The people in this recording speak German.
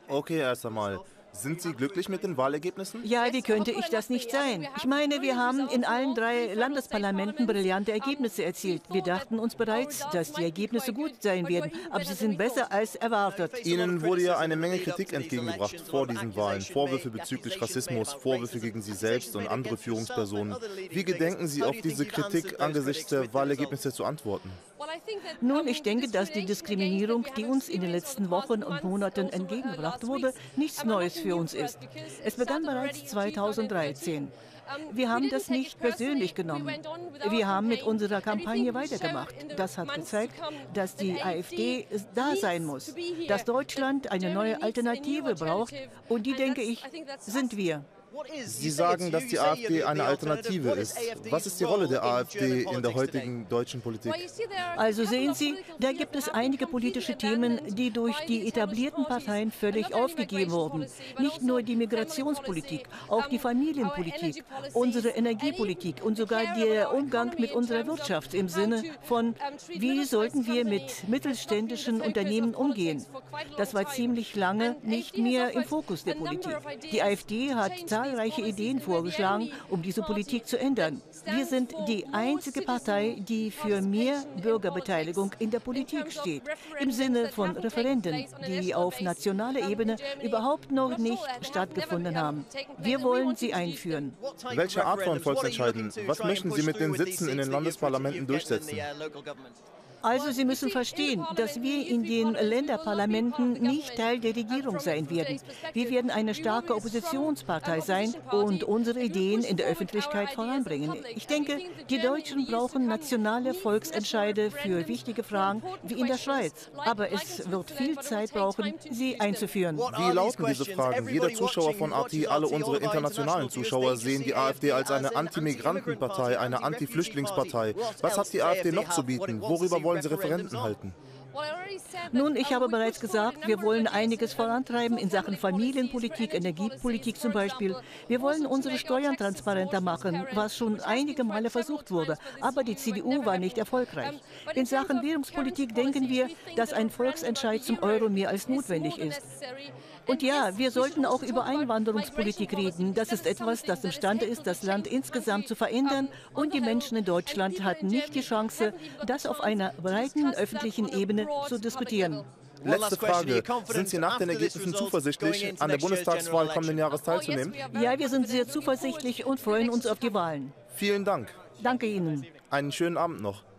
Okay, erst einmal. Sind Sie glücklich mit den Wahlergebnissen? Ja, wie könnte ich das nicht sein? Ich meine, wir haben in allen 3 Landesparlamenten brillante Ergebnisse erzielt. Wir dachten uns bereits, dass die Ergebnisse gut sein werden, aber sie sind besser als erwartet. Ihnen wurde ja eine Menge Kritik entgegengebracht vor diesen Wahlen. Vorwürfe bezüglich Rassismus, Vorwürfe gegen Sie selbst und andere Führungspersonen. Wie gedenken Sie auf diese Kritik angesichts der Wahlergebnisse zu antworten? Nun, ich denke, dass die Diskriminierung, die uns in den letzten Wochen und Monaten entgegengebracht wurde, nichts Neues für uns ist. Es begann bereits 2013. Wir haben das nicht persönlich genommen. Wir haben mit unserer Kampagne weitergemacht. Das hat gezeigt, dass die AfD da sein muss, dass Deutschland eine neue Alternative braucht und die, denke ich, sind wir. Sie sagen, dass die AfD eine Alternative ist. Was ist die Rolle der AfD in der heutigen deutschen Politik? Also sehen Sie, da gibt es einige politische Themen, die durch die etablierten Parteien völlig aufgegeben wurden. Nicht nur die Migrationspolitik, auch die Familienpolitik, unsere Energiepolitik und sogar der Umgang mit unserer Wirtschaft im Sinne von, wie sollten wir mit mittelständischen Unternehmen umgehen. Das war ziemlich lange nicht mehr im Fokus der Politik. Die AfD hat zahlreiche Ideen vorgeschlagen, um diese Politik zu ändern. Wir sind die einzige Partei, die für mehr Bürgerbeteiligung in der Politik steht, im Sinne von Referenden, die auf nationaler Ebene überhaupt noch nicht stattgefunden haben. Wir wollen sie einführen. Welche Art von Volksentscheiden? Was möchten Sie mit den Sitzen in den Landesparlamenten durchsetzen? Also Sie müssen verstehen, dass wir in den Länderparlamenten nicht Teil der Regierung sein werden. Wir werden eine starke Oppositionspartei sein und unsere Ideen in der Öffentlichkeit voranbringen. Ich denke, die Deutschen brauchen nationale Volksentscheide für wichtige Fragen wie in der Schweiz. Aber es wird viel Zeit brauchen, sie einzuführen. Wie lauten diese Fragen? Jeder Zuschauer von RT, alle unsere internationalen Zuschauer sehen die AfD als eine Anti-Migranten-Partei, eine Anti-Flüchtlingspartei. Was hat die AfD noch zu bieten? Worüber wollen Sie Referenden halten? Nun, ich habe bereits gesagt, wir wollen einiges vorantreiben in Sachen Familienpolitik, Energiepolitik zum Beispiel. Wir wollen unsere Steuern transparenter machen, was schon einige Male versucht wurde. Aber die CDU war nicht erfolgreich. In Sachen Währungspolitik denken wir, dass ein Volksentscheid zum Euro mehr als notwendig ist. Und ja, wir sollten auch über Einwanderungspolitik reden. Das ist etwas, das imstande ist, das Land insgesamt zu verändern. Und die Menschen in Deutschland hatten nicht die Chance, das auf einer breiten öffentlichen Ebene zu diskutieren. Letzte Frage. Sind Sie nach den Ergebnissen zuversichtlich, an der Bundestagswahl kommenden Jahres teilzunehmen? Ja, wir sind sehr zuversichtlich und freuen uns auf die Wahlen. Vielen Dank. Danke Ihnen. Einen schönen Abend noch.